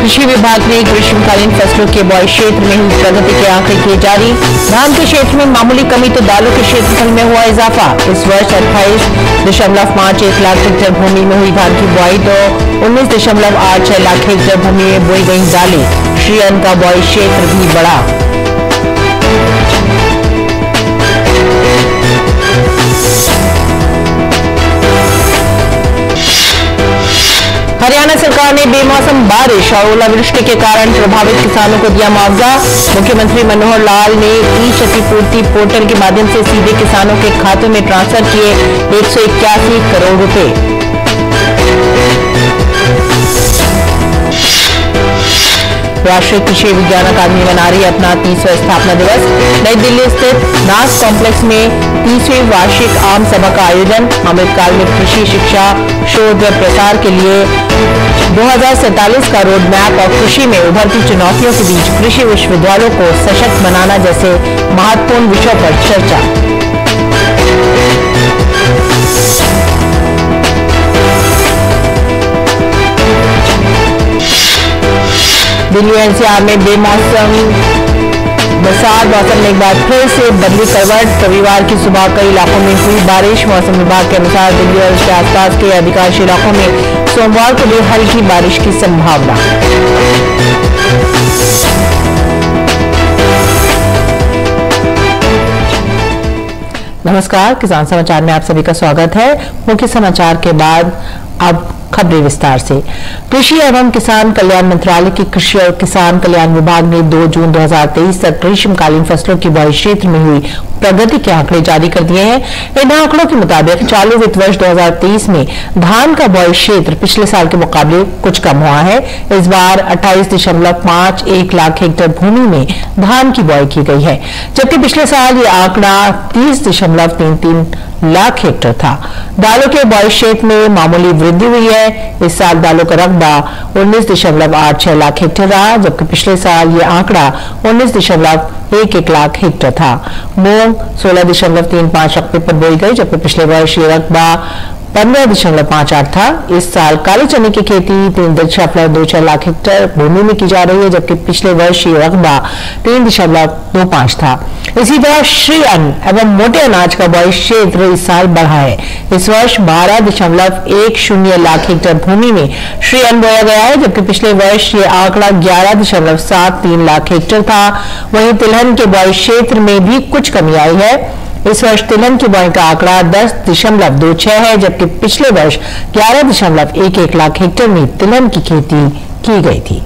कृषि विभाग ने ग्रीष्मकालीन फसलों के बुआई क्षेत्र में हुई प्रगति के आंकड़े किए जारी। धान के क्षेत्र में मामूली कमी तो दालों के क्षेत्रफल में हुआ इजाफा। इस वर्ष 28.51 लाख हेक्टेयर भूमि में हुई धान की बुआई तो 19.86 लाख हेक्टेयर भूमि में बोई गई दालें। श्री अन्न का बुआई क्षेत्र भी बढ़ा। हरियाणा सरकार ने बेमौसम बारिश और ओलावृष्टि के कारण प्रभावित किसानों को दिया मुआवजा। मुख्यमंत्री मनोहर लाल ने ई क्षतिपूर्ति पोर्टल के माध्यम से सीधे किसानों के खातों में ट्रांसफर किए 181 करोड़ रुपए। राष्ट्रीय कृषि विज्ञान अकादमी मना रही अपना 30वां स्थापना दिवस। नई दिल्ली स्थित नास कॉम्प्लेक्स में 30वीं वार्षिक आम सभा का आयोजन। अमृतकाल में कृषि शिक्षा शोध व प्रसार के लिए 2047 का रोड मैप और कृषि में उभरती चुनौतियों के बीच कृषि विश्वविद्यालयों को सशक्त बनाना जैसे महत्वपूर्ण विषयों पर चर्चा। दिल्ली एनसीआर में बेमौसम बरसात। मौसम ने एक बार फिर से बदली करवट। रविवार की सुबह कई इलाकों में हुई बारिश। मौसम विभाग के अनुसार दिल्ली और उसके आसपास के अधिकांश इलाकों में सोमवार को भी हल्की बारिश की संभावना। नमस्कार, किसान समाचार में आप सभी का स्वागत है। मुख्य समाचार के बाद अब खबरें विस्तार से। कृषि एवं किसान कल्याण मंत्रालय के कृषि और किसान कल्याण विभाग ने 2 जून 2023 तक ग्रीष्मकालीन फसलों की बुआई क्षेत्र में हुई प्रगति के आंकड़े जारी कर दिए हैं। इन आंकड़ों के मुताबिक चालू वित्त वर्ष 2023 में धान का बुआई क्षेत्र पिछले साल के मुकाबले कुछ कम हुआ है। इस बार 28.51 लाख हेक्टेयर भूमि में धान की बुआई की गई है, जबकि पिछले साल ये आंकड़ा 30.33 लाख हेक्टेयर था। दालों के बुआई क्षेत्र में मामूली वृद्धि हुई है। इस साल दालों का रकबा 19.86 लाख हेक्टेयर रहा, जबकि पिछले साल ये आंकड़ा 19.11 लाख हेक्टेयर था। मूंग 16.35 रकबे पर बोई गई, जबकि पिछले वर्ष ये रकबा 15.58 था। इस साल काले चने की खेती 3.26 लाख हेक्टेयर भूमि में की जा रही है, जबकि पिछले वर्ष ये रकबा 3.25 था। इसी तरह श्री अन्न एवं मोटे अनाज का बुआई क्षेत्र इस साल बढ़ा है। इस वर्ष 12.10 लाख हेक्टेयर भूमि में श्री अन्न बोया गया है, जबकि पिछले वर्ष ये आंकड़ा 11.73 लाख हेक्टेयर था। वहीं तिलहन के बुआई क्षेत्र में भी कुछ कमी आई है। इस वर्ष तिलहन की बुआई का आंकड़ा 10.26 है, जबकि पिछले वर्ष 11.11 लाख हेक्टेयर में तिलहन की खेती की गई थी।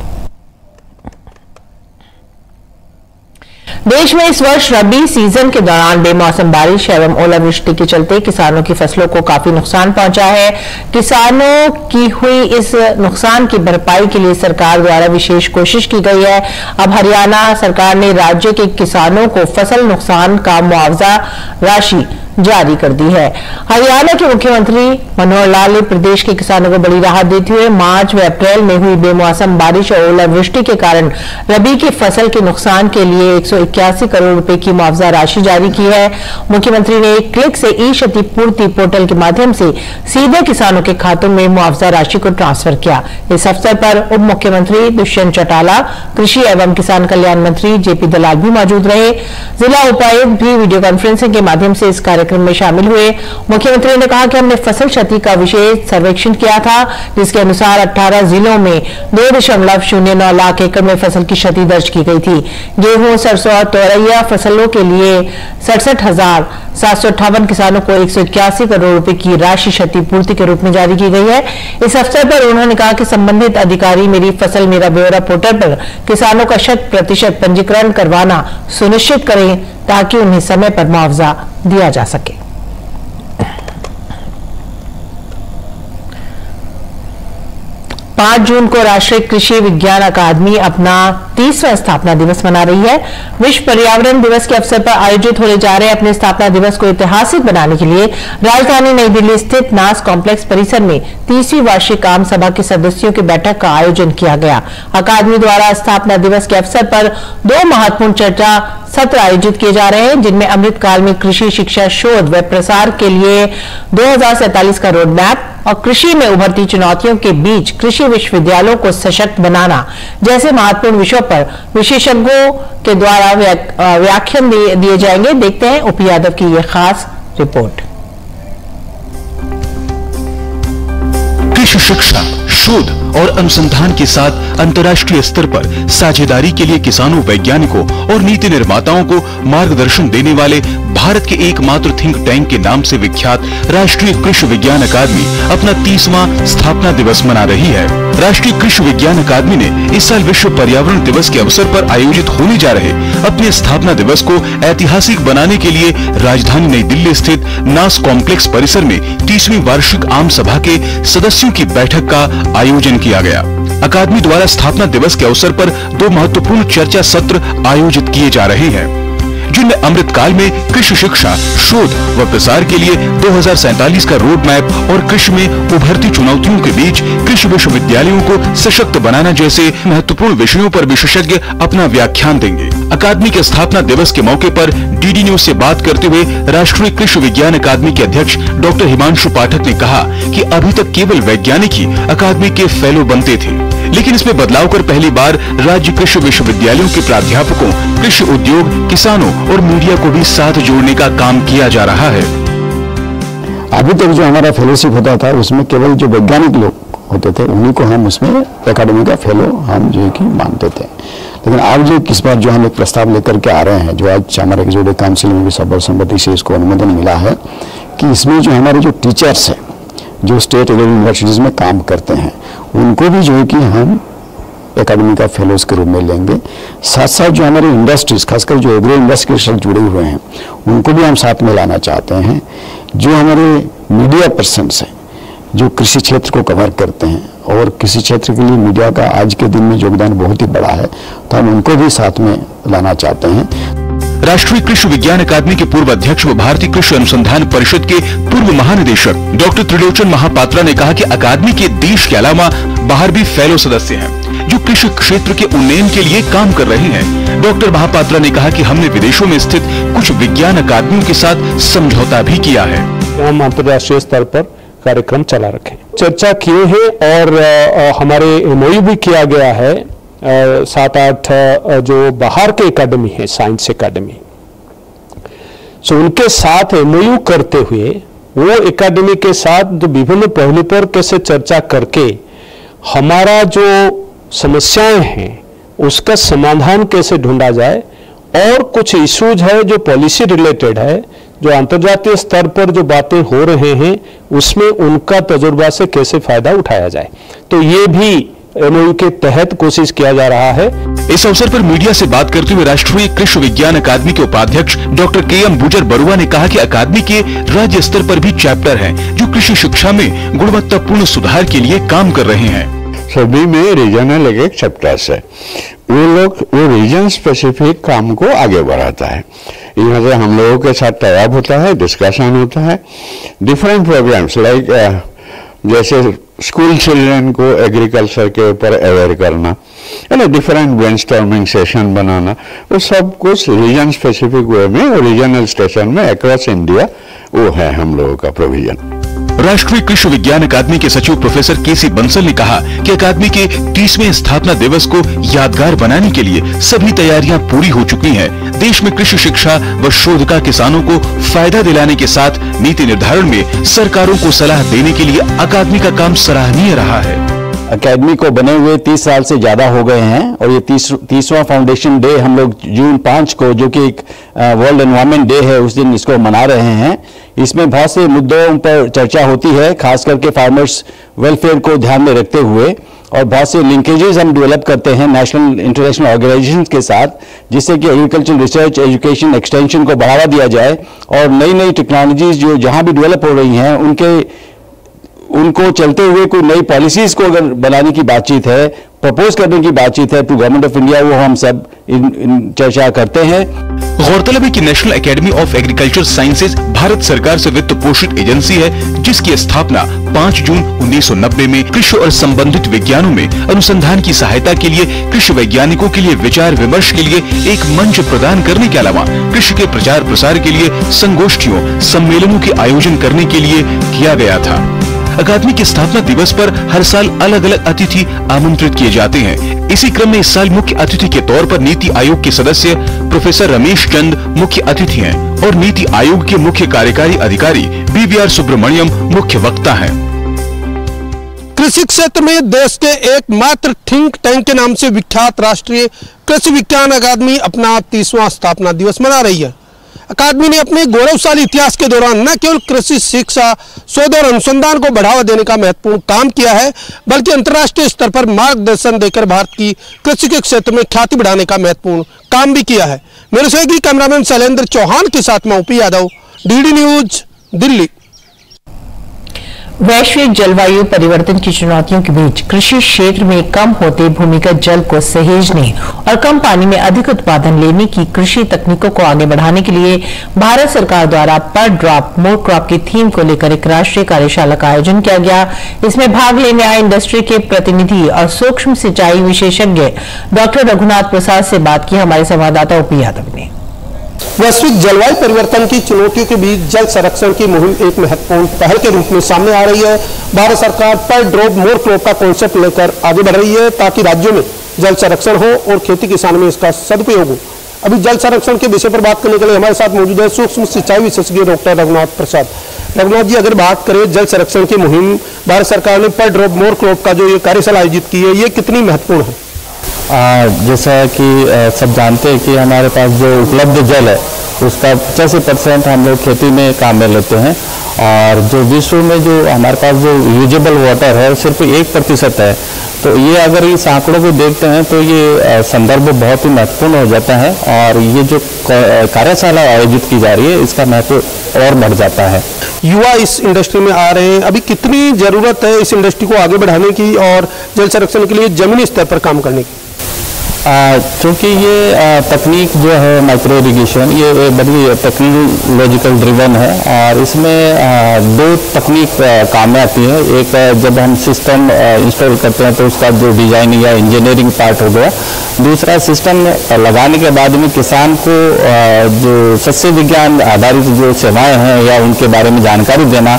देश में इस वर्ष रबी सीजन के दौरान बेमौसम बारिश एवं ओलावृष्टि के चलते किसानों की फसलों को काफी नुकसान पहुंचा है। किसानों की हुई इस नुकसान की भरपाई के लिए सरकार द्वारा विशेष कोशिश की गई है। अब हरियाणा सरकार ने राज्य के किसानों को फसल नुकसान का मुआवजा राशि जारी कर दी है। हरियाणा के मुख्यमंत्री मनोहर लाल ने प्रदेश के किसानों को बड़ी राहत देते हुए मार्च व अप्रैल में हुई बेमौसम बारिश और ओलावृष्टि के कारण रबी की फसल के नुकसान के लिए 181 करोड़ रुपए की मुआवजा राशि जारी की है। मुख्यमंत्री ने एक क्लिक से ई क्षतिपूर्ति पोर्टल के माध्यम से सीधे किसानों के खातों में मुआवजा राशि को ट्रांसफर किया। इस अवसर पर उप मुख्यमंत्री दुष्यंत चौटाला, कृषि एवं किसान कल्याण मंत्री जेपी दलाल भी मौजूद रहे। जिला उपायुक्त भी वीडियो कॉन्फ्रेंसिंग के माध्यम से इस कार्यक्रम में शामिल हुए। मुख्यमंत्री ने कहा कि हमने फसल क्षति का विशेष सर्वेक्षण किया था, जिसके अनुसार 18 जिलों में 2.09 लाख एकड़ में फसल की क्षति दर्ज की गई थी। गेहूं, सरसों और तोरैया फसलों के लिए 67,758 किसानों को 181 करोड़ रुपए की राशि क्षतिपूर्ति के रूप में जारी की गई है। इस अवसर पर उन्होंने कहा कि संबंधित अधिकारी मेरी फसल मेरा ब्यौरा पोर्टल पर किसानों का 100% पंजीकरण करवाना सुनिश्चित करें, ताकि उन्हें समय पर मुआवजा दिया जा सके। 5 जून को राष्ट्रीय कृषि विज्ञान अकादमी अपना 30वां स्थापना दिवस मना रही है। विश्व पर्यावरण दिवस के अवसर पर आयोजित होने जा रहे अपने स्थापना दिवस को ऐतिहासिक बनाने के लिए राजधानी नई दिल्ली स्थित नास कॉम्प्लेक्स परिसर में 30वीं वार्षिक आम सभा के सदस्यों की बैठक का आयोजन किया गया। अकादमी द्वारा स्थापना दिवस के अवसर पर 2 महत्वपूर्ण चर्चा सत्र आयोजित किए जा रहे हैं, जिनमें अमृतकाल में कृषि शिक्षा शोध व प्रसार के लिए 2047 का रोड मैप और कृषि में उभरती चुनौतियों के बीच कृषि विश्वविद्यालयों को सशक्त बनाना जैसे महत्वपूर्ण विषयों पर विशेषज्ञों के द्वारा व्याख्यान दिए जाएंगे। देखते हैं ओपी यादव की यह खास रिपोर्ट। कृषि शिक्षा शोध और अनुसंधान के साथ अंतर्राष्ट्रीय स्तर पर साझेदारी के लिए किसानों, वैज्ञानिकों और नीति निर्माताओं को मार्गदर्शन देने वाले भारत के एकमात्र थिंक टैंक के नाम से विख्यात राष्ट्रीय कृषि विज्ञान अकादमी अपना 30वां स्थापना दिवस मना रही है। राष्ट्रीय कृषि विज्ञान अकादमी ने इस साल विश्व पर्यावरण दिवस के अवसर पर आयोजित होने जा रहे अपने स्थापना दिवस को ऐतिहासिक बनाने के लिए राजधानी नई दिल्ली स्थित नास कॉम्प्लेक्स परिसर में 30वीं वार्षिक आम सभा के सदस्यों की बैठक का आयोजन किया गया। अकादमी द्वारा स्थापना दिवस के अवसर पर 2 महत्वपूर्ण चर्चा सत्र आयोजित किए जा रहे हैं, जिनमें अमृतकाल में कृषि शिक्षा शोध व प्रसार के लिए 2047 का रोड मैप और कृषि में उभरती चुनौतियों के बीच कृषि विश्वविद्यालयों को सशक्त बनाना जैसे महत्वपूर्ण विषयों पर विशेषज्ञ अपना व्याख्यान देंगे। अकादमी के स्थापना दिवस के मौके पर डीडी न्यूज से बात करते हुए राष्ट्रीय कृषि विज्ञान अकादमी के अध्यक्ष डॉक्टर हिमांशु पाठक ने कहा कि अभी तक केवल वैज्ञानिक ही अकादमी के फेलो बनते थे, लेकिन इसमें बदलाव कर पहली बार राज्य कृषि विश्वविद्यालयों के प्राध्यापकों, कृषि उद्योग, किसानों और मीडिया को भी साथ जोड़ने का काम किया जा रहा है। अभी तक जो हमारा फेलोशिप होता था उसमें केवल जो वैज्ञानिक लोग होते थे उन्हीं को हम उसमें एकेडमी का फेलो हम जो कि मानते थे, लेकिन अब जो इस बार जो हम एक प्रस्ताव लेकर के आ रहे हैं, जो आज हमारे एग्जीक्यूटिव काउंसिल में भी सर्वसम्मति से इसको अनुमोदन मिला है कि इसमें जो हमारे जो टीचर्स हैं जो स्टेट लेवल यूनिवर्सिटीज में काम करते हैं उनको भी जो है कि हम एकेडमी का फेलोज के रूप में लेंगे। साथ साथ जो हमारे इंडस्ट्रीज, खासकर जो एग्रो इंडस्ट्री के साथ जुड़े हुए हैं उनको भी हम साथ में लाना चाहते हैं। जो हमारे मीडिया पर्सन्स हैं जो कृषि क्षेत्र को कवर करते हैं और कृषि क्षेत्र के लिए मीडिया का आज के दिन में योगदान बहुत ही बड़ा है, तो हम उनको भी साथ में लाना चाहते हैं। राष्ट्रीय कृषि विज्ञान अकादमी के पूर्व अध्यक्ष व भारतीय कृषि अनुसंधान परिषद के पूर्व महानिदेशक डॉक्टर त्रिलोचन महापात्रा ने कहा कि अकादमी के देश के अलावा बाहर भी फेलो सदस्य हैं जो कृषि क्षेत्र के उन्नयन के लिए काम कर रहे हैं। डॉक्टर महापात्रा ने कहा कि हमने विदेशों में स्थित कुछ विज्ञान अकादमियों के साथ समझौता भी किया है। हम अंतर्राष्ट्रीय स्तर पर कार्यक्रम चला रखे, चर्चा किए हैं और हमारे एमओयू भी किया गया है 7-8 जो बाहर के एकेडमी है, साइंस एकेडमी, सो उनके साथ एमओयू करते हुए वो एकेडमी के साथ जो विभिन्न पहलू पर कैसे चर्चा करके हमारा जो समस्याएं हैं उसका समाधान कैसे ढूंढा जाए और कुछ इश्यूज है जो पॉलिसी रिलेटेड है, जो अंतर्राष्ट्रीय स्तर पर जो बातें हो रहे हैं उसमें उनका तजुर्बा से कैसे फायदा उठाया जाए, तो ये भी एमओयू के तहत कोशिश किया जा रहा है। इस अवसर पर मीडिया से बात करते हुए राष्ट्रीय कृषि विज्ञान अकादमी के उपाध्यक्ष डॉक्टर के.एम. बुजर बरुआ ने कहा कि अकादमी के राज्य स्तर पर भी चैप्टर हैं जो कृषि शिक्षा में गुणवत्तापूर्ण सुधार के लिए काम कर रहे हैं। सभी में रीजनल एक चैप्टर्स है, वो रीजन स्पेसिफिक काम को आगे बढ़ाता है। यहाँ से हम लोगों के साथ तैयार होता है, डिस्कशन होता है, डिफरेंट प्रोग्राम्स लाइक जैसे स्कूल चिल्ड्रन को एग्रीकल्चर के ऊपर अवेयर करना, डिफरेंट ब्रेनस्टॉर्मिंग सेशन बनाना, वो सब कुछ रीजन स्पेसिफिक वे में और रीजनल स्टेशन में अक्रॉस इंडिया वो है हम लोगों का प्रोविजन। राष्ट्रीय कृषि विज्ञान अकादमी के सचिव प्रोफेसर के.सी. बंसल ने कहा कि अकादमी के 30वें स्थापना दिवस को यादगार बनाने के लिए सभी तैयारियां पूरी हो चुकी हैं। देश में कृषि शिक्षा व शोध का किसानों को फायदा दिलाने के साथ नीति निर्धारण में सरकारों को सलाह देने के लिए अकादमी का काम सराहनीय रहा है। अकेडमी को बने हुए 30 साल से ज़्यादा हो गए हैं और ये 30वां फाउंडेशन डे हम लोग जून 5 को, जो कि एक वर्ल्ड एनवायरनमेंट डे है, उस दिन इसको मना रहे हैं। इसमें बहुत से मुद्दों पर चर्चा होती है, खास करके फार्मर्स वेलफेयर को ध्यान में रखते हुए, और बहुत से लिंकेजेस हम डेवलप करते हैं नेशनल इंटरनेशनल ऑर्गेनाइजेशंस के साथ, जिससे कि एग्रीकल्चर रिसर्च, एजुकेशन, एक्सटेंशन को बढ़ावा दिया जाए और नई नई टेक्नोलॉजीज जो जहाँ भी डेवलप हो रही हैं उनको चलते हुए कोई नई पॉलिसीज को अगर बनाने की बातचीत है, प्रपोज करने की बातचीत है टू गवर्नमेंट ऑफ इंडिया, वो हम सब इन चर्चा करते हैं। गौरतलब है कि national academy of agriculture sciences Bharat सरकार से वित्त पोषित एजेंसी है, जिसकी स्थापना 5 जून 1990 में कृषि और संबंधित विज्ञानों में अनुसंधान की सहायता के लिए कृषि वैज्ञानिकों के लिए विचार विमर्श के लिए एक मंच प्रदान करने के अलावा कृषि के प्रचार प्रसार के लिए संगोष्ठियों सम्मेलनों के आयोजन करने के लिए किया गया था। अकादमी के स्थापना दिवस पर हर साल अलग अलग अतिथि आमंत्रित किए जाते हैं। इसी क्रम में इस साल मुख्य अतिथि के तौर पर नीति आयोग के सदस्य प्रोफेसर रमेश चंद मुख्य अतिथि हैं और नीति आयोग के मुख्य कार्यकारी अधिकारी BVR सुब्रमण्यम मुख्य वक्ता हैं। कृषि क्षेत्र में देश के एकमात्र थिंक टैंक के नाम से विख्यात राष्ट्रीय कृषि विज्ञान अकादमी अपना 30वां स्थापना दिवस मना रही है। अकादमी ने अपने गौरवशाली इतिहास के दौरान न केवल कृषि शिक्षा, शोध और अनुसंधान को बढ़ावा देने का महत्वपूर्ण काम किया है, बल्कि अंतर्राष्ट्रीय स्तर पर मार्गदर्शन देकर भारत की कृषि के क्षेत्र में ख्याति बढ़ाने का महत्वपूर्ण काम भी किया है। मेरे सहयोगी कैमरामैन शैलेंद्र चौहान के साथ मैं OP Yadav, DD news, Delhi. वैश्विक जलवायु परिवर्तन की चुनौतियों के बीच कृषि क्षेत्र में कम होते भूमिगत जल को सहेजने और कम पानी में अधिक उत्पादन लेने की कृषि तकनीकों को आगे बढ़ाने के लिए भारत सरकार द्वारा पर ड्रॉप मोर क्रॉप की थीम को लेकर एक राष्ट्रीय कार्यशाला का आयोजन किया गया। इसमें भाग लेने आए इंडस्ट्री के प्रतिनिधि और सूक्ष्म सिंचाई विशेषज्ञ डॉक्टर रघुनाथ प्रसाद से बात की हमारे संवाददाता OP यादव ने। वैश्विक जलवायु परिवर्तन की चुनौतियों के बीच जल संरक्षण की मुहिम एक महत्वपूर्ण पहल के रूप में सामने आ रही है। भारत सरकार पर ड्रॉप मोर क्रॉप का कॉन्सेप्ट लेकर आगे बढ़ रही है ताकि राज्यों में जल संरक्षण हो और खेती किसानों में इसका सदुपयोग हो। अभी जल संरक्षण के विषय पर बात करने के लिए हमारे साथ मौजूद है सूक्ष्म सिंचाई विशेषज्ञ डॉक्टर रघुनाथ प्रसाद। रघुनाथ जी, अगर बात करें जल संरक्षण की मुहिम, भारत सरकार ने पर ड्रॉप मोर क्रॉप का जो ये कार्यशाला आयोजित की है, ये कितनी महत्वपूर्ण है? जैसा कि सब जानते हैं कि हमारे पास जो उपलब्ध जल है उसका 85% हम लोग खेती में काम में लेते हैं और जो विश्व में जो हमारे पास जो यूजेबल वाटर है सिर्फ 1% है। तो ये अगर इस आंकड़ों को देखते हैं तो ये संदर्भ बहुत ही महत्वपूर्ण हो जाता है और ये जो कार्यशाला आयोजित की जा रही है इसका महत्व और बढ़ जाता है। युवा इस इंडस्ट्री में आ रहे हैं, अभी कितनी जरूरत है इस इंडस्ट्री को आगे बढ़ाने की और जल संरक्षण के लिए जमीनी स्तर पर काम करने की? क्योंकि ये तकनीक जो है माइक्रो इरिगेशन ये बड़ी टेक्नोलॉजिकल ड्रिवन है और इसमें 2 तकनीक काम में आती है। एक जब हम सिस्टम इंस्टॉल करते हैं तो उसका जो डिजाइन या इंजीनियरिंग पार्ट हो गया, दूसरा सिस्टम लगाने के बाद में किसान को जो सस्य विज्ञान आधारित जो सेवाएं हैं या उनके बारे में जानकारी देना,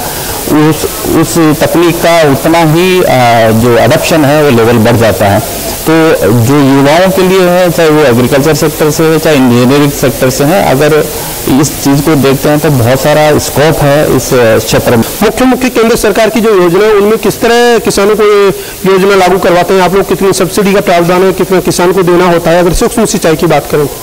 उस तकनीक का उतना ही जो अडॉप्शन है वो लेवल बढ़ जाता है। तो जो युवाओं के लिए है, चाहे वो एग्रीकल्चर सेक्टर से है चाहे इंजीनियरिंग सेक्टर से है, अगर इस चीज़ को देखते हैं तो बहुत सारा स्कोप है इस क्षेत्र में। मुख्य केंद्र सरकार की जो योजना है उनमें किस तरह किसानों को ये योजना लागू करवाते हैं आप लोग? कितनी सब्सिडी का प्रावधान है, कितना किसान को देना होता है? अगर सूक्ष्म सिंचाई की बात करें,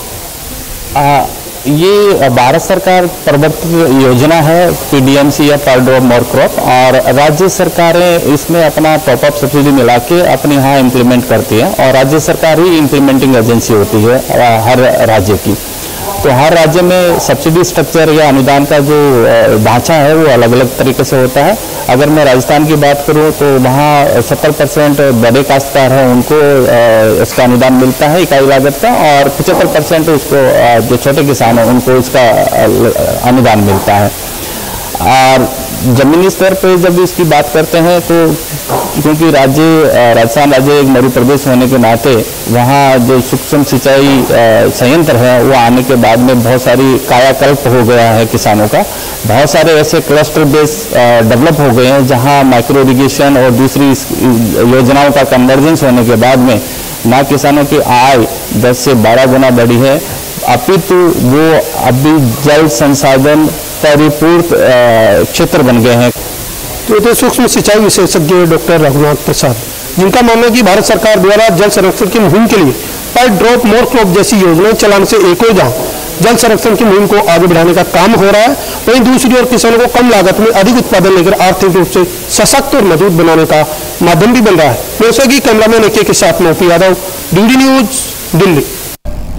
ये भारत सरकार प्रवर्तित योजना है PDMC या पर ड्रॉप मोर क्रॉप और राज्य सरकारें इसमें अपना टॉप अप सब्सिडी मिला के अपने यहाँ इम्प्लीमेंट करती है और राज्य सरकार ही इम्प्लीमेंटिंग एजेंसी होती है हर राज्य की। तो हर राज्य में सब्सिडी स्ट्रक्चर या अनुदान का जो ढांचा है वो अलग अलग तरीके से होता है। अगर मैं राजस्थान की बात करूं तो वहाँ 70% बड़े काश्तकार हैं उनको इसका अनुदान मिलता है इकाई लागत का और 75% उसको जो छोटे किसान हैं उनको इसका अनुदान मिलता है। और जमीनी स्तर पर जब इसकी बात करते हैं तो क्योंकि राजस्थान राज्य एक मरु प्रदेश होने के नाते वहाँ जो सूक्ष्म सिंचाई संयंत्र है वो आने के बाद में बहुत सारी कायाकल्प हो गया है किसानों का। बहुत सारे ऐसे क्लस्टर बेस डेवलप हो गए हैं जहाँ माइक्रो इरिगेशन और दूसरी योजनाओं का कन्वर्जेंस होने के बाद में ना किसानों की आय 10 से 12 गुना बढ़ी है, अपितु वो अभी जल संसाधन परिपूर्ण क्षेत्र बन गए हैं। तो सूक्ष्म सिंचाई विशेषज्ञ डॉक्टर रघुनाथ प्रसाद, जिनका मानना है कि भारत सरकार द्वारा जल संरक्षण की मुहिम के लिए पर ड्रॉप मोर क्रॉप जैसी योजनाएं चलाने से एक और जहां जल संरक्षण की मुहिम को आगे बढ़ाने का काम हो रहा है, वहीं दूसरी ओर किसानों को कम लागत में अधिक उत्पादन लेकर आर्थिक रूप से सशक्त और मजबूत बनाने का माध्यम भी बन रहा है। मेरे सहयोगी कैमरामैन AK के साथ मैं OP Yadav, DD news, Delhi.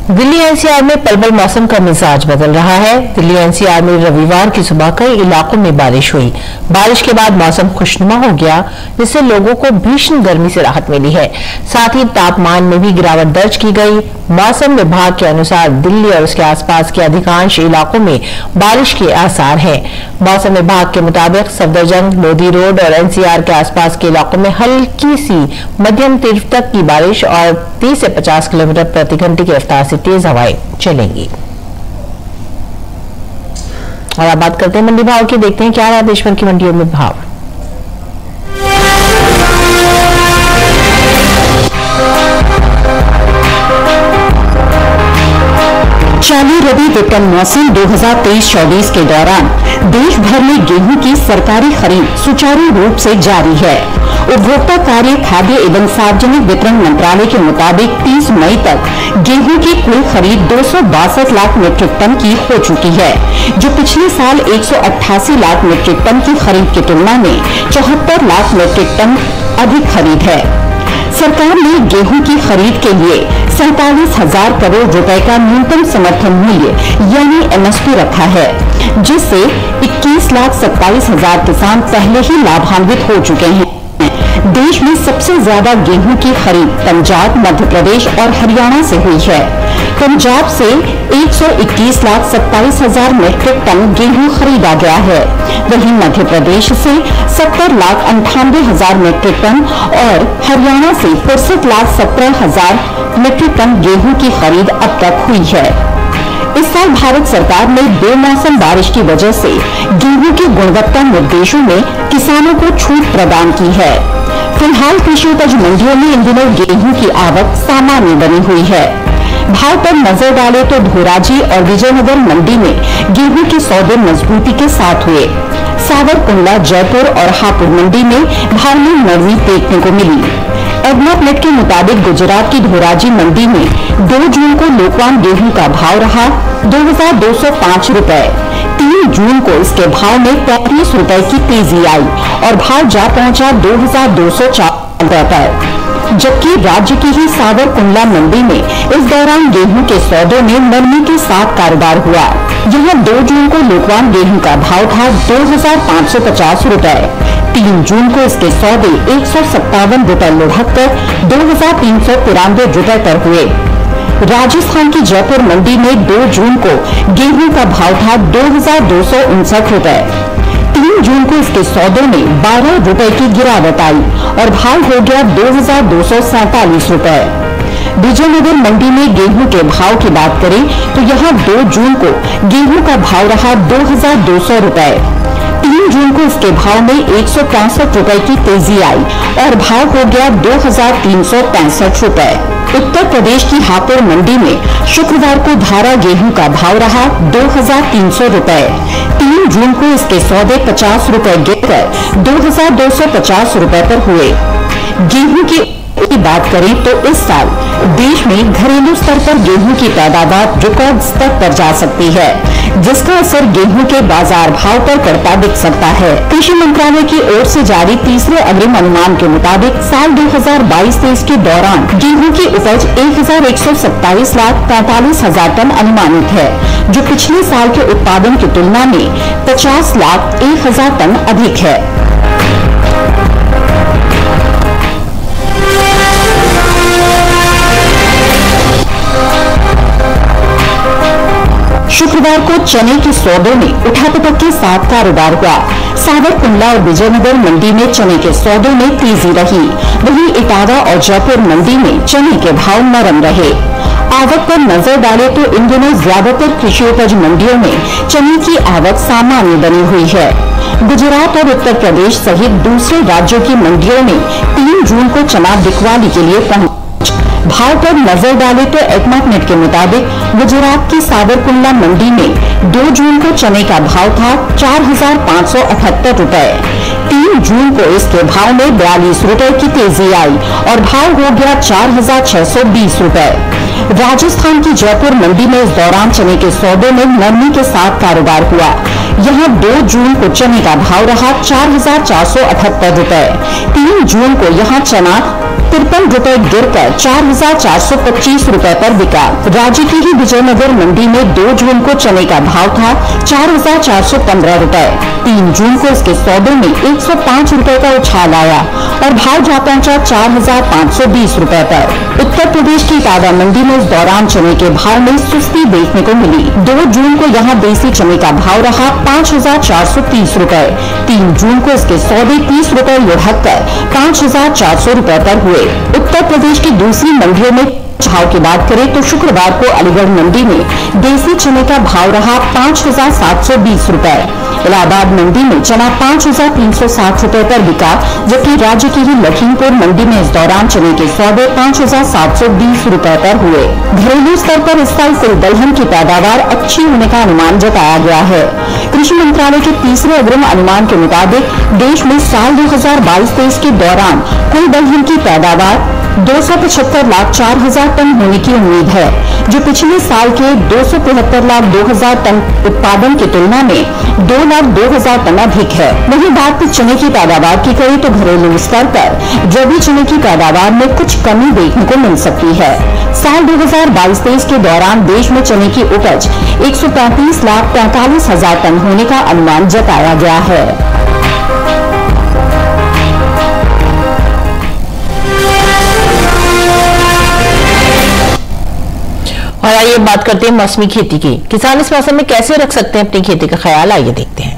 Delhi NCR में पल-पल मौसम का मिजाज बदल रहा है। दिल्ली एनसीआर में रविवार की सुबह कई इलाकों में बारिश हुई। बारिश के बाद मौसम खुशनुमा हो गया, जिससे लोगों को भीषण गर्मी से राहत मिली है। साथ ही तापमान में भी गिरावट दर्ज की गई। मौसम विभाग के अनुसार दिल्ली और उसके आसपास के अधिकांश इलाकों में बारिश के आसार हैं। मौसम विभाग के मुताबिक सफदरजंग, लोधी रोड और एनसीआर के आसपास के इलाकों में हल्की सी मध्यम तीव्रता की बारिश और 30 से 50 किलोमीटर प्रति घंटे की रफ्तार से तेज हवाएं चलेंगी। और अब बात करते हैं मंडी भाव की। देखते हैं क्या रहा देश भर की मंडियों में भाव। चालू रबी विपणन मौसम 2023-24 के दौरान देश भर में गेहूं की सरकारी खरीद सुचारू रूप से जारी है। उपभोक्ता कार्य, खाद्य एवं सार्वजनिक वितरण मंत्रालय के मुताबिक 30 मई तक गेहूं की कुल खरीद 262 लाख मीट्रिक टन की हो चुकी है, जो पिछले साल 188 लाख मीट्रिक टन की खरीद की तुलना में 74 लाख मीट्रिक टन अधिक खरीद है। सरकार ने गेहूं की खरीद के लिए 47,000 करोड़ रुपए का न्यूनतम समर्थन मूल्य यानी एमएसपी रखा है, जिससे 21,27,000 किसान पहले ही लाभान्वित हो चुके हैं। देश में सबसे ज्यादा गेहूं की खरीद पंजाब, मध्य प्रदेश और हरियाणा से हुई है। पंजाब से 121,27,000 मीट्रिक टन गेहूं खरीदा गया है, वहीं मध्य प्रदेश से 70,98,000 मीट्रिक टन और हरियाणा से 65,17,000 मीट्रिक टन गेहूं की खरीद अब तक हुई है। इस साल भारत सरकार ने बेमौसम बारिश की वजह से गेहूं की गुणवत्ता निर्देशों में किसानों को छूट प्रदान की है। फिलहाल कृषि उपज मंडियों में इन दिनों गेहूं की आवक सामान्य बनी हुई है। भाव पर नजर डाले तो धोराजी और विजयनगर मंडी में गेहूं के सौदे मजबूती के साथ हुए। सावरकुंडला, जयपुर और हापुड़ मंडी में भाव में नरमी देखने को मिली। एग्मोनेट के मुताबिक गुजरात की धोराजी मंडी में 2 जून को लोकवान गेहूं का भाव रहा 2,205 रुपए। 3 जून को इसके भाव में 35 रुपए की तेजी आई और भाव जा पहुंचा 2,204 रुपए पर। जबकि राज्य की ही सावरकुंडला मंडी में इस दौरान गेहूं के सौदों में नरमी के साथ कारोबार हुआ। यहां 2 जून को लोकवान गेहूं का भाव था 2,550 रुपए। 3 जून को इसके सौदे 157 रुपए लुढ़ककर 2,393 रुपए पर हुए। राजस्थान की जयपुर मंडी में 2 जून को गेहूं का भाव था 2,259 रुपए। 3 जून को इसके सौदों में 12 रुपए की गिरावट आई और भाव हो गया 2,247 रुपए। विजयनगर मंडी में गेहूं के भाव की बात करें तो यहां 2 जून को गेहूं का भाव रहा 2,200 रुपए। 3 जून को इसके भाव में 165 रुपए की तेजी आई और भाव हो गया 2,365 रुपए। उत्तर प्रदेश की हापुड़ मंडी में शुक्रवार को धारा गेहूं का भाव रहा 2,300 रुपए। 3 जून को इसके सौदे 50 रुपए गिरकर 2,250 रुपए पर हुए। गेहूं की बात करें तो इस साल देश में घरेलू स्तर पर गेहूं की पैदावार रिकॉर्ड स्तर पर जा सकती है, जिसका असर गेहूं के बाजार भाव पर पड़ता दिख सकता है। कृषि मंत्रालय की ओर से जारी तीसरे अग्रिम अनुमान के मुताबिक साल 2022-23 के दौरान गेहूं की उपज 1,127,45,000 टन अनुमानित है, जो पिछले साल के उत्पादन की तुलना में 50,01,000 टन अधिक है। शुक्रवार को चने के सौदों में उठापटक के साथ कारोबार हुआ। सावरकुंडला और विजयनगर मंडी में चने के सौदों में तेजी रही, वहीं इटावा और जयपुर मंडी में चने के भाव नरम रहे। आवक पर नजर डाले तो इन दिनों ज्यादातर कृषि उपज मंडियों में चने की आवक सामान्य बनी हुई है। गुजरात और उत्तर प्रदेश सहित दूसरे राज्यों की मंडियों में 3 जून को चना बिकवाली के लिए पहुंचा। भाव पर नजर डाले तो एग्मोनेट के मुताबिक गुजरात की सावरकुंडला मंडी में 2 जून को चने का भाव था 4,578 रुपए। 3 जून को इसके भाव में 42 रुपए की तेजी आई और भाव हो गया 4,620 रुपए। राजस्थान की जयपुर मंडी में इस दौरान चने के सौदे में नरमी के साथ कारोबार हुआ। यहां 2 जून को चने का भाव रहा 4,478 रुपए। 3 जून को यहां चना रुपए गिरकर 4,425 रुपए पर बिका। राज्य की ही विजयनगर मंडी में 2 जून को चने का भाव था 4,415 रुपए। 3 जून को इसके सौदे में 105 रुपए का उछाल आया और भाव जा पहुंचा 4,520 रुपए पर। उत्तर प्रदेश की ताजा मंडी में इस दौरान चने के भाव में सुस्ती देखने को मिली। 2 जून को यहां देसी चने का भाव रहा 5,430 रुपए। 3 जून को इसके सौदे 30 रुपए लुढ़ककर 5,400 रुपए पर हुए। उत्तर प्रदेश की दूसरी मंडियों में भाव की बात करें तो शुक्रवार को अलीगढ़ मंडी में देसी चने का भाव रहा 5,720 रुपए। इलाहाबाद मंडी में चना 5,360 रुपए पर बिका, जबकि राज्य की ही लखीमपुर मंडी में इस दौरान चने के सौदे 5,720 रुपए पर हुए। घरेलू स्तर पर इस साल कुल दलहन की पैदावार अच्छी होने का अनुमान जताया गया है। कृषि मंत्रालय के तीसरे अग्रिम अनुमान के मुताबिक देश में साल 2022-23 के दौरान कुल दलहन की पैदावार 275,04,000 टन होने की उम्मीद है, जो पिछले साल के 273,02,000 टन उत्पादन की तुलना में 2,02,000 टन अधिक है। वहीं बात चने की पैदावार की करें तो घरेलू स्तर पर रबी चने की पैदावार में कुछ कमी देखने को मिल सकती है। साल 2022-23 के दौरान देश में चने की उपज 135,45,000 टन होने का अनुमान जताया गया है। और आइए बात करते हैं मौसमी खेती की। किसान इस मौसम में कैसे रख सकते हैं अपनी खेती का ख्याल, आइए देखते हैं।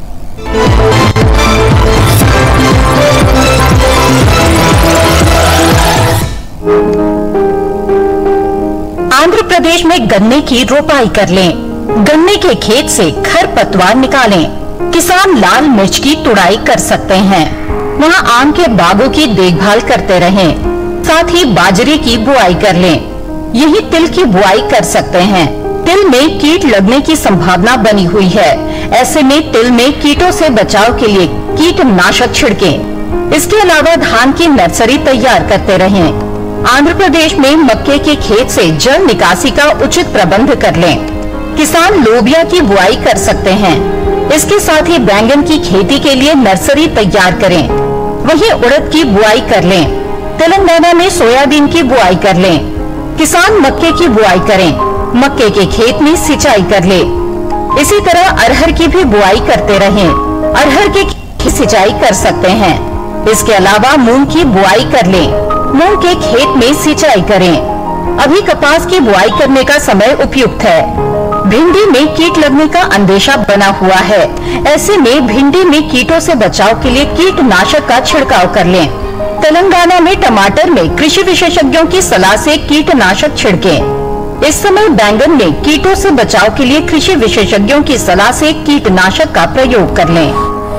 आंध्र प्रदेश में गन्ने की रोपाई कर लें। गन्ने के खेत से खरपतवार निकालें। किसान लाल मिर्च की तुड़ाई कर सकते हैं। वहाँ आम के बागों की देखभाल करते रहें। साथ ही बाजरे की बुआई कर लें। यही तिल की बुआई कर सकते हैं। तिल में कीट लगने की संभावना बनी हुई है। ऐसे में तिल में कीटों से बचाव के लिए कीटनाशक छिड़कें। इसके अलावा धान की नर्सरी तैयार करते रहें। आंध्र प्रदेश में मक्के के खेत से जल निकासी का उचित प्रबंध कर लें। किसान लोबिया की बुआई कर सकते हैं। इसके साथ ही बैंगन की खेती के लिए नर्सरी तैयार करें। वहीं उड़द की बुआई कर लें। तेलंगाना में सोयाबीन की बुआई कर लें। किसान मक्के की बुआई करें। मक्के के खेत में सिंचाई कर ले। इसी तरह अरहर की भी बुआई करते रहें। अरहर की सिंचाई कर सकते हैं। इसके अलावा मूंग की बुआई कर लें। मूंग के खेत में सिंचाई करें। अभी कपास की बुआई करने का समय उपयुक्त है। भिंडी में कीट लगने का अंदेशा बना हुआ है। ऐसे में भिंडी में कीटों से बचाव के लिए कीटनाशक का छिड़काव कर लें। तेलंगाना में टमाटर में कृषि विशेषज्ञों की सलाह से कीटनाशक छिड़कें। इस समय बैंगन में कीटों से बचाव के लिए कृषि विशेषज्ञों की सलाह से कीटनाशक का प्रयोग कर लें।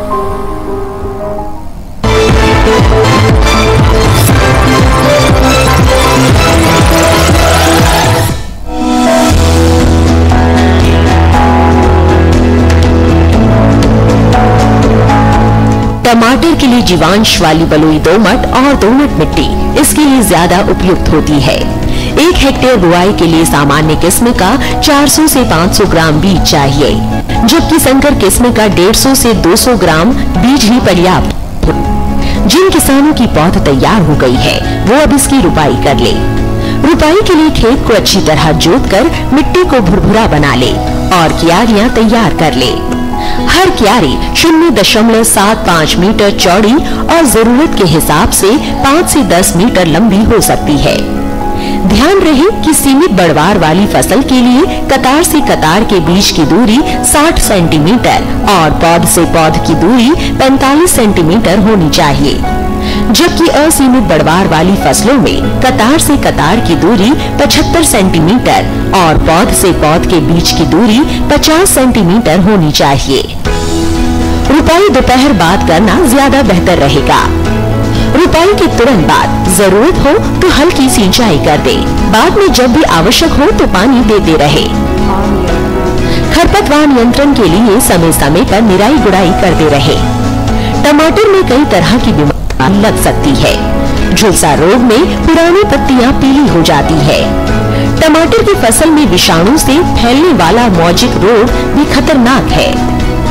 टमाटर के लिए जीवांश वाली बलुई दोमट और दोमट मिट्टी इसके लिए ज्यादा उपयुक्त होती है। 1 हेक्टेयर बुआई के लिए सामान्य किस्म का 400 से 500 ग्राम बीज चाहिए, जबकि संकर किस्म का 150 से 200 ग्राम बीज ही पर्याप्त। जिन किसानों की पौध तैयार हो गई है वो अब इसकी रुपाई कर ले। रुपाई के लिए खेत को अच्छी तरह जोतकर मिट्टी को भुरभुरा बना ले और क्यारियां तैयार कर ले। हर क्यारी 0.75 मीटर चौड़ी और जरूरत के हिसाब से 5 से 10 मीटर लंबी हो सकती है। ध्यान रहे कि सीमित बढ़वार वाली फसल के लिए कतार से कतार के बीच की दूरी 60 सेंटीमीटर और पौध से पौध की दूरी 45 सेंटीमीटर होनी चाहिए, जबकि असीमित बढ़वार वाली फसलों में कतार से कतार की दूरी 75 सेंटीमीटर और पौध से पौध के बीच की दूरी 50 सेंटीमीटर होनी चाहिए। रुपाई दोपहर बाद करना ज्यादा बेहतर रहेगा। रुपाई के तुरंत बाद जरूरत हो तो हल्की सिंचाई कर दे। बाद में जब भी आवश्यक हो तो पानी देते रहे। खरपतवार नियंत्रण के लिए समय समय पर निराई गुड़ाई करते रहे। टमाटर में कई तरह की बीमारी लग सकती है। झुलसा रोग में पुरानी पत्तियां पीली हो जाती है। टमाटर की फसल में विषाणु से फैलने वाला मौजिक रोग भी खतरनाक है।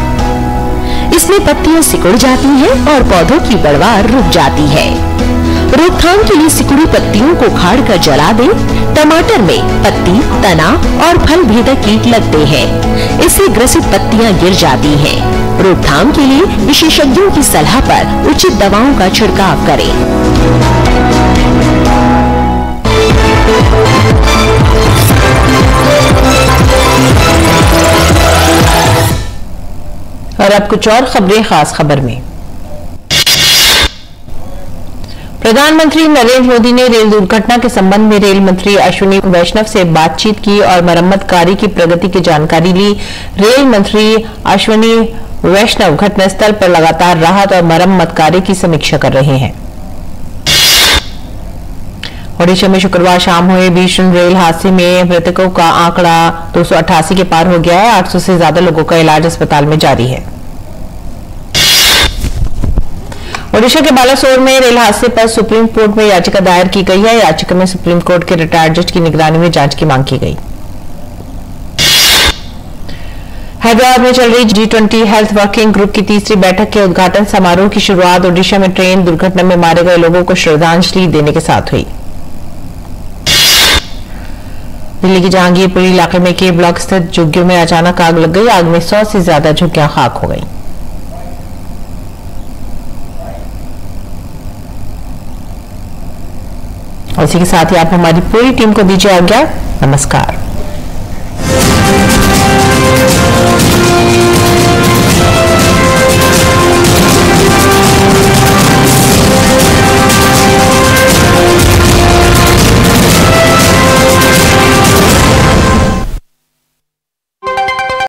इसमें पत्तियां सिकुड़ जाती हैं और पौधों की बढ़वार रुक जाती है। रोकथाम के लिए सिकुड़ी पत्तियों को उखाड़ कर जला दें। टमाटर में पत्ती, तना और फल भेदक कीट लगते हैं। इससे ग्रसित पत्तियां गिर जाती हैं। रोकथाम के लिए विशेषज्ञों की सलाह पर उचित दवाओं का छिड़काव करें। और अब कुछ और खबरें खास खबर में। प्रधानमंत्री नरेंद्र मोदी ने रेल दुर्घटना के संबंध में रेल मंत्री अश्विनी वैष्णव से बातचीत की और मरम्मत कार्य की प्रगति की जानकारी ली। रेल मंत्री अश्विनी वैष्णव घटनास्थल पर लगातार राहत और मरम्मत कार्य की समीक्षा कर रहे हैं। ओडिशा में शुक्रवार शाम हुए भीषण रेल हादसे में मृतकों का आंकड़ा 288 के पार हो गया है। 800 से ज्यादा लोगों का इलाज अस्पताल में जारी है। ओडिशा के बालासोर में रेल हादसे पर सुप्रीम कोर्ट में याचिका दायर की गई है। याचिका में सुप्रीम कोर्ट के रिटायर्ड जज की निगरानी में जांच की मांग की गई। हैदराबाद में चल रही G20 हेल्थ वर्किंग ग्रुप की तीसरी बैठक के उद्घाटन समारोह की शुरुआत ओडिशा में ट्रेन दुर्घटना में मारे गए लोगों को श्रद्धांजलि देने के साथ हुई। दिल्ली के जहांगीरपुरी इलाके में के ब्लॉक स्थित झुग्गियों में अचानक आग लग गई। आग में 100 से ज्यादा झुग्गियां खाक हो गई। इसी के साथ ही आप हमारी पूरी टीम को दीजिए आज्ञा। नमस्कार।